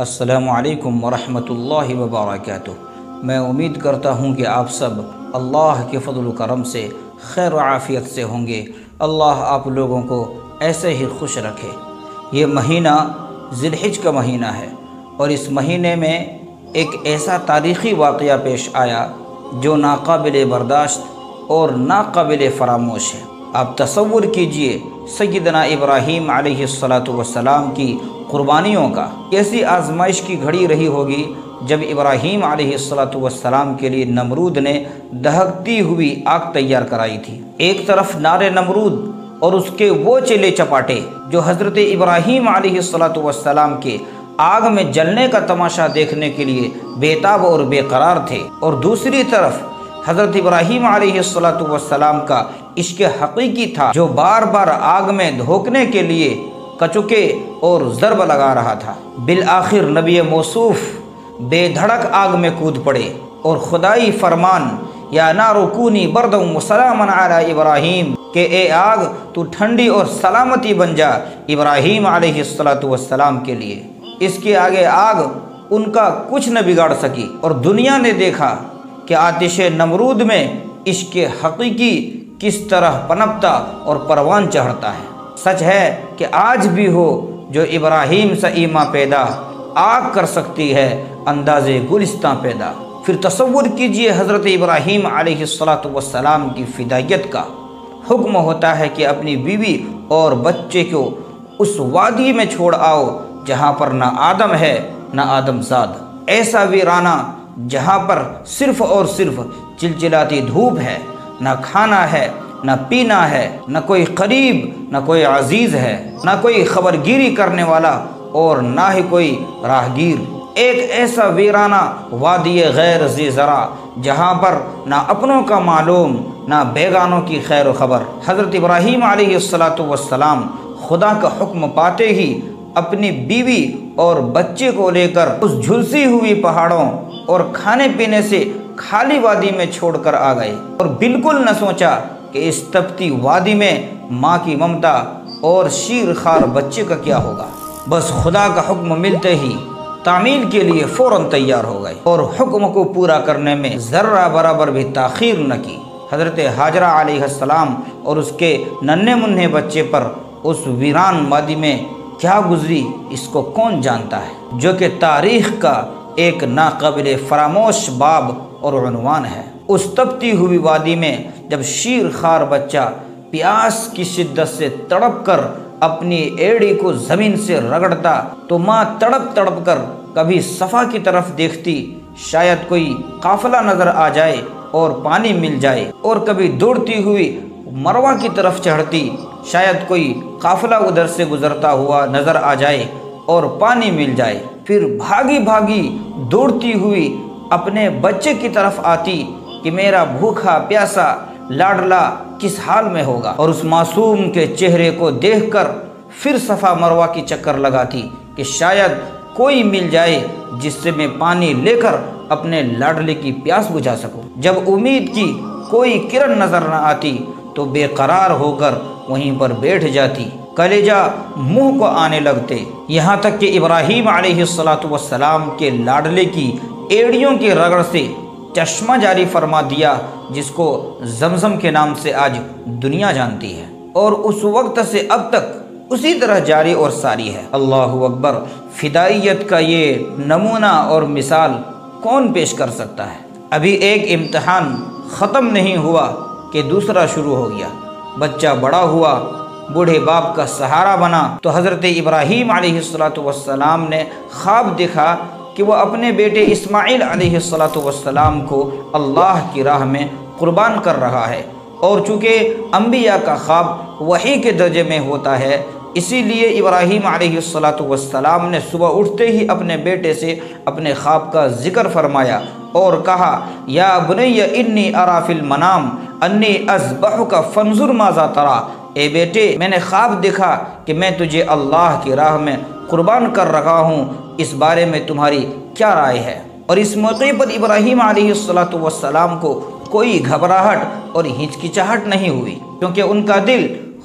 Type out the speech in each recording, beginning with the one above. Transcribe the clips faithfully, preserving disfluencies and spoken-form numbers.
السلام علیکم ورحمۃ اللہ وبرکاتہ۔ میں امید کرتا ہوں کہ آپ سب اللہ کے فضل و کرم سے خیر و عافیت سے ہوں گے۔ اللہ آپ لوگوں کو ایسے ہی خوش رکھے۔ یہ مہینہ ذی الحجہ کا مہینہ ہے اور اس مہینے میں ایک ایسا تاریخی واقعہ پیش آیا جو ناقابل برداشت اور ناقابل فراموش ہے۔ آپ تصور کیجئے سیدنا ابراہیم علیہ الصلاۃ والسلام کی قربانیوں کا۔ ایسی آزمائش کی گھڑی رہی ہوگی جب ابراہیم علیہ الصلاۃ والسلام کے لیے نمرود نے دہکتی ہوئی آگ تیار کرائی تھی۔ ایک طرف نار نمرود اور اس کے وہ چیلے چپاٹے جو حضرت ابراہیم علیہ الصلاۃ والسلام کے آگ میں جلنے کا تماشا دیکھنے کے لیے بے تاب اور بے قرار تھے، اور دوسری طرف حضرت ابراہیم علیہ الصلاۃ والسلام کا عشق حقیقی تھا جو بار بار آگ میں دھوکنے کے لیے کچکے اور ضرب لگا رہا تھا۔ بالآخر نبی موصوف بے دھڑک آگ میں کود پڑے اور خدائی فرمان یا نار کونی بردا وسلاما علی ابراہیم کہ اے آگ تو ٹھنڈی اور سلامتی بن جا ابراہیم علیہ الصلاۃ والسلام کے لیے۔ اس کے آگے آگ ان کا کچھ نہ بگاڑ سکی، اور دنیا نے دیکھا کہ آتش نمرود میں عشق حقیقی کس طرح پنپتا اور پروان چڑھتا ہے۔ سچ ہے کہ آج بھی ہو جو ابراہیم سے ایما پیدا، آگ کر سکتی ہے انداز گلستاں پیدا۔ پھر تصور کیجئے حضرت ابراہیم علیہ الصلاۃ والسلام کی فدائیت کا۔ حکم ہوتا ہے کہ اپنی بیوی اور بچے کو اس وادی میں چھوڑ آؤ جہاں پر نہ آدم ہے نہ آدم زاد، ایسا ویرانہ جہاں پر صرف اور صرف چلچلاتی دھوپ ہے، نہ کھانا ہے نہ پینا ہے، نہ کوئی قریب نہ کوئی عزیز ہے، نہ کوئی خبر گیری کرنے والا اور نہ ہی کوئی راہگیر۔ ایک ایسا ویرانہ وادی غیر ذی زرع جہاں پر نہ اپنوں کا معلوم نہ بیگانوں کی خیر و خبر۔ حضرت ابراہیم علیہ الصلاۃ والسلام خدا کا حکم پاتے ہی اپنی بیوی اور بچے کو لے کر اس جھلسی ہوئی پہاڑوں اور کھانے پینے سے خالی وادی میں چھوڑ کر آ گئے، اور بالکل نہ سوچا کہ اس تپتی وادی میں ماں کی ممتا اور شیر خوار بچے کا کیا ہوگا۔ بس خدا کا حکم ملتے ہی تعمیل کے لیے فوراً تیار ہو گئے اور حکم کو پورا کرنے میں ذرہ برابر بھی تاخیر نہ کی۔ حضرت ہاجرہ علیہ السلام اور اس کے ننھے منھے بچے پر اس ویران وادی میں کیا گزری اس کو کون جانتا ہے، جو کہ تاریخ کا ایک ناقابل فراموش باب اور عنوان ہے۔ اس تپتی ہوئی وادی میں جب شیر خوار بچہ پیاس کی شدت سے تڑپ کر اپنی ایڑی کو زمین سے رگڑتا تو ماں تڑپ تڑپ کر کبھی صفا کی طرف دیکھتی، شاید کوئی قافلہ نظر آ جائے اور پانی مل جائے، اور کبھی دوڑتی ہوئی مروہ کی طرف چڑھتی، شاید کوئی قافلہ ادھر سے گزرتا ہوا نظر آ جائے اور پانی مل جائے۔ پھر بھاگی بھاگی دوڑتی ہوئی اپنے بچے کی طرف آتی کہ میرا بھوکھا پیاسا لاڈلا کس حال میں ہوگا، اور اس معصوم کے چہرے کو دیکھ کر پھر صفا مروہ کی چکر لگاتی کہ شاید کوئی مل جائے جس سے میں پانی لے کر اپنے لاڈلے کی پیاس بجھا سکوں۔ جب امید کی کوئی کرن نظر نہ آتی تو بے قرار ہو کر وہیں پر بیٹھ جاتی، کلیجہ منہ کو آنے لگتے، یہاں تک کہ ابراہیم علیہ الصلاۃ والسلام کے لاڈلے کی ایڑیوں کی رگڑ سے چشمہ جاری فرما دیا جس کو زمزم کے نام سے آج دنیا جانتی ہے، اور اس وقت سے اب تک اسی طرح جاری اور ساری ہے۔ اللہ اکبر! فدائیت کا یہ نمونہ اور مثال کون پیش کر سکتا ہے؟ ابھی ایک امتحان ختم نہیں ہوا کہ دوسرا شروع ہو گیا، بچہ بڑا ہوا، بوڑھے باپ کا سہارا بنا، تو حضرت ابراہیم علیہ الصلاۃ والسلام نے خواب دیکھا کہ وہ اپنے بیٹے اسماعیل علیہ الصلاۃ والسلام کو اللہ کی راہ میں قربان کر رہا ہے، اور چونکہ انبیاء کا خواب وحی کے درجے میں ہوتا ہے، اسی لیے ابراہیم علیہ الصلاۃ والسلام نے صبح اٹھتے ہی اپنے بیٹے سے اپنے خواب کا ذکر فرمایا اور کہا، یا بنی انی ارا فی المنام انی اذبحک فانظر ماذا تری، اے بیٹے میں نے خواب دیکھا کہ میں تجھے اللہ کی راہ میں قربان کر رہا ہوں، اس بارے میں تمہاری کیا رائے ہے؟ اور اس موقع پر ابراہیم علیہ الصلاۃ والسلام کو کوئی گھبراہٹ اور ہچکچاہٹ نہیں ہوئی، کیونکہ ان کا دل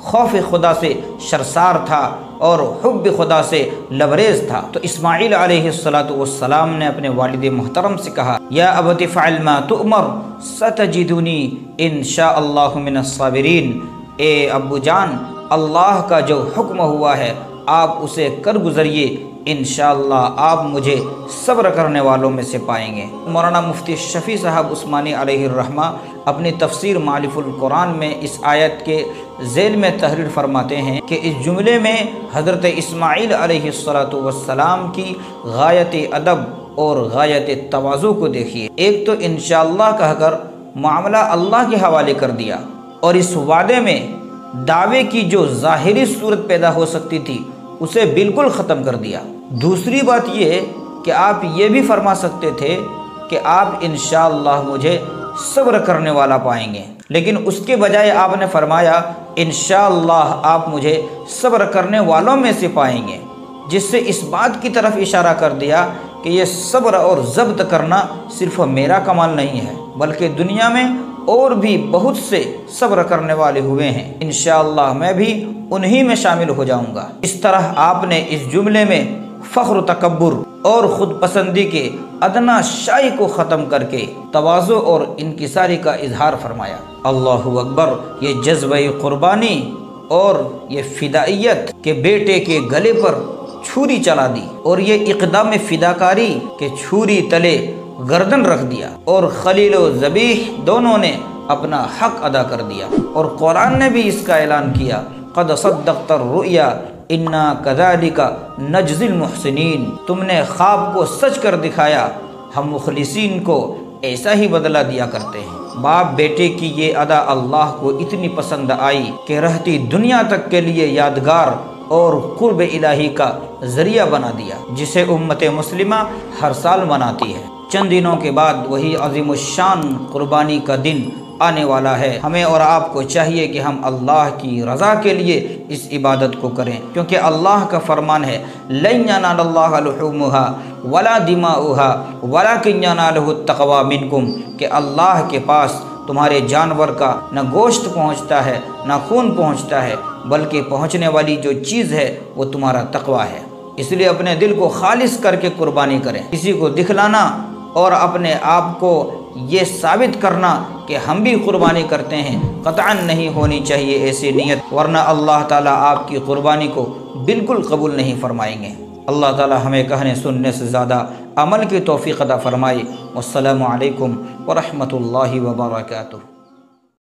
خوف خدا سے سرشار تھا اور حب خدا سے لبریز تھا۔ تو اسماعیل علیہ الصلاۃ والسلام نے اپنے والد محترم سے کہا، یا ابت فعل ما تؤمر ستجدنی ان شاء اللہ من الصابرین، اے ابو جان اللہ کا جو حکم ہوا ہے آپ اسے کر گزریے، انشاءاللہ آپ مجھے صبر کرنے والوں میں سے پائیں گے۔ مولانا مفتی شفیع صاحب عثمانی علیہ الرحمہ اپنی تفسیر معالف القرآن میں اس آیت کے ذیل میں تحریر فرماتے ہیں کہ اس جملے میں حضرت اسماعیل علیہ الصلاۃ والسلام کی غایت ادب اور غایت تواضع کو دیکھیے۔ ایک تو انشاءاللہ کہہ کر معاملہ اللہ کے حوالے کر دیا، اور اس وعدے میں دعوے کی جو ظاہری صورت پیدا ہو سکتی تھی اسے بالکل ختم کر دیا۔ دوسری بات یہ کہ آپ یہ بھی فرما سکتے تھے کہ آپ انشاءاللہ مجھے صبر کرنے والا پائیں گے، لیکن اس کے بجائے آپ نے فرمایا انشاءاللہ آپ مجھے صبر کرنے والوں میں سے پائیں گے، جس سے اس بات کی طرف اشارہ کر دیا کہ یہ صبر اور ضبط کرنا صرف میرا کمال نہیں ہے، بلکہ دنیا میں اور بھی بہت سے صبر کرنے والے ہوئے ہیں، انشاءاللہ میں بھی انہی میں شامل ہو جاؤں گا۔ اس طرح آپ نے اس جملے میں فخر و تکبر اور خود پسندی کے ادنا شائی کو ختم کر کے تواضع اور انکساری کا اظہار فرمایا۔ اللہ اکبر! یہ جذبہ قربانی اور یہ فدائیت کہ بیٹے کے گلے پر چھری چلا دی، اور یہ اقدام فداکاری کہ چھری تلے گردن رکھ دیا، اور خلیل و ذبیح دونوں نے اپنا حق ادا کر دیا۔ اور قرآن نے بھی اس کا اعلان کیا، قد صدقت الرؤیا انا کذالک نجزی المحسنین، تم نے خواب کو سچ کر دکھایا، ہم مخلصین کو ایسا ہی بدلہ دیا کرتے ہیں۔ باپ بیٹے کی یہ ادا اللہ کو اتنی پسند آئی کہ رہتی دنیا تک کے لیے یادگار اور قرب الہی کا ذریعہ بنا دیا، جسے امت مسلمہ ہر سال مناتی ہے۔ چند دنوں کے بعد وہی عظیم الشان قربانی کا دن آنے والا ہے۔ ہمیں اور آپ کو چاہیے کہ ہم اللہ کی رضا کے لیے اس عبادت کو کریں، کیونکہ اللہ کا فرمان ہے لن ینال اللہ لحومها ولا دماؤها ولکن ینالہ التقوی منکم، کہ اللہ کے پاس تمہارے جانور کا نہ گوشت پہنچتا ہے نہ خون پہنچتا ہے، بلکہ پہنچنے والی جو چیز ہے وہ تمہارا تقوی ہے۔ اس لیے اپنے دل کو خالص کر کے قربانی کریں۔ کسی کو دکھلانا اور اپنے آپ کو یہ ثابت کرنا کہ ہم بھی قربانی کرتے ہیں قطعاً نہیں ہونی چاہیے ایسی نیت، ورنہ اللہ تعالیٰ آپ کی قربانی کو بالکل قبول نہیں فرمائیں گے۔ اللہ تعالیٰ ہمیں کہنے سننے سے زیادہ عمل کی توفیق عطا فرمائے۔ والسلام علیکم ورحمۃ اللہ وبرکاتہ۔